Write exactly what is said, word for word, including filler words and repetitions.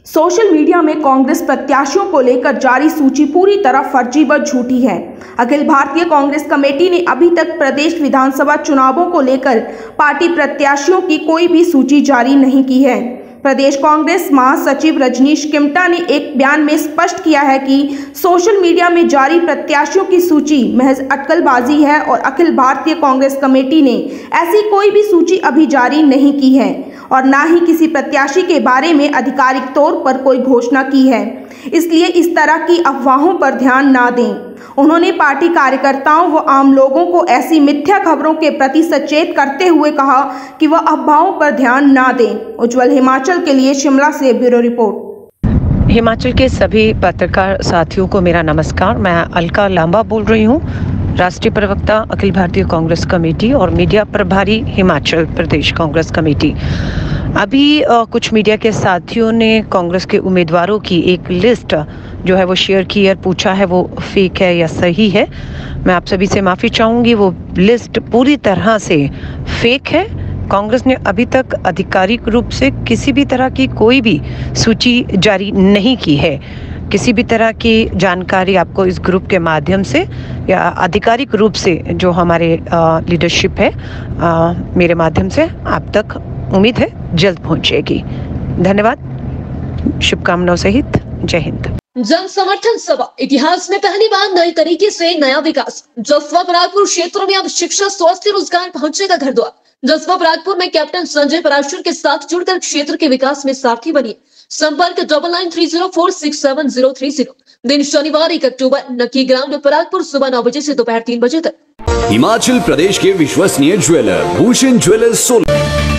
Social media में कांग्रेस प्रत्याशियों को लेकर जारी सूची पूरी तरह फर्जी व झूठी है। अखिल भारतीय कांग्रेस कमेटी ने अभी तक प्रदेश विधानसभा चुनावों को लेकर पार्टी प्रत्याशियों की कोई भी सूची जारी नहीं की है। प्रदेश कांग्रेस महासचिव रजनीश किमटा ने एक बयान में स्पष्ट किया है कि सोशल मीडिया में जारी प्रत्याशियों की सूची महज अटकलबाजी है और अखिल भारतीय कांग्रेस कमेटी ने ऐसी कोई भी सूची अभी जारी नहीं की है और ना ही किसी प्रत्याशी के बारे में आधिकारिक तौर पर कोई घोषणा की है, इसलिए इस तरह की अफवाहों पर ध्यान ना दें। उन्होंने पार्टी कार्यकर्ताओं व आम लोगों को ऐसी मिथ्या खबरों के प्रति सचेत करते हुए कहा कि वह अफवाहों पर ध्यान ना दें। उज्जवल हिमाचल के लिए शिमला से ब्यूरो रिपोर्ट। हिमाचल के सभी पत्रकार साथियों को मेरा नमस्कार। मैं अलका लांबा बोल रही हूँ, राष्ट्रीय प्रवक्ता अखिल भारतीय कांग्रेस कमेटी और मीडिया प्रभारी हिमाचल प्रदेश कांग्रेस कमेटी। अभी आ, कुछ मीडिया के साथियों ने कांग्रेस के उम्मीदवारों की एक लिस्ट जो है वो शेयर की है, पूछा है वो फेक है या सही है। मैं आप सभी से माफ़ी चाहूँगी, वो लिस्ट पूरी तरह से फेक है। कांग्रेस ने अभी तक आधिकारिक रूप से किसी भी तरह की कोई भी सूची जारी नहीं की है। किसी भी तरह की जानकारी आपको इस ग्रुप के माध्यम से या आधिकारिक रूप से जो हमारे लीडरशिप है आ, मेरे माध्यम से आप तक उम्मीद है जल्द पहुंचेगी। धन्यवाद, शुभकामनाओं सहित जय हिंद। जन समर्थन सभा, इतिहास में पहली बार नए तरीके से नया विकास। जसवा परागपुर क्षेत्र में अब शिक्षा, स्वास्थ्य, रोजगार पहुंचेगा घर द्वार। जसवा परागपुर में कैप्टन संजय पराशर के साथ जुड़कर क्षेत्र के विकास में सारथी बनिए। संपर्क double nine three zero four six seven zero three zero. दिन शनिवार एक अक्टूबर, नक्की ग्राउंड परागपुर, सुबह नौ बजे से दोपहर तीन बजे तक। हिमाचल प्रदेश के विश्वसनीय ज्वेलर भूषण ज्वेलर्स सोलन।